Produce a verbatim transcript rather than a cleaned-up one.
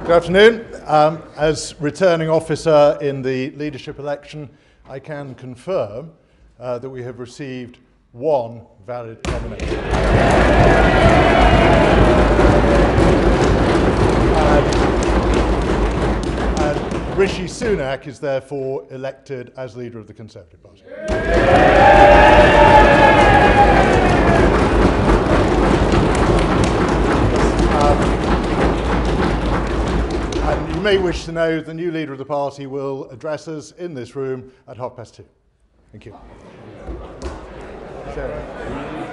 Good afternoon. Um, as returning officer in the leadership election, I can confirm uh, that we have received one valid nomination. And, and Rishi Sunak is therefore elected as leader of the Conservative Party. You may wish to know the new leader of the party will address us in this room at half past two. Thank you. Sarah.